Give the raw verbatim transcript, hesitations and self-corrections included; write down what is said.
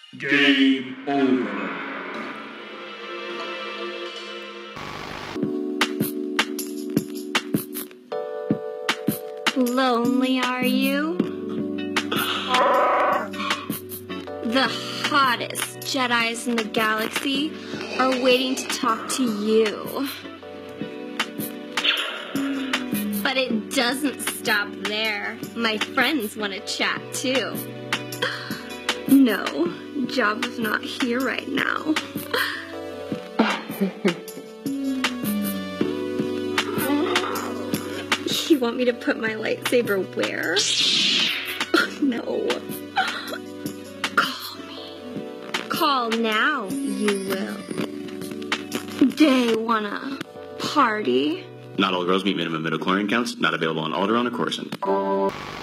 Game over. Lonely, are you? The hottest Jedis in the galaxy are waiting to talk to you. But it doesn't stop there. My friends want to chat too. No, Jabba's not here right now. You want me to put my lightsaber where? No. Call me. Call now, you will. They wanna party? Not all girls meet minimum midichlorian counts. Not available on Alderaan or Coruscant.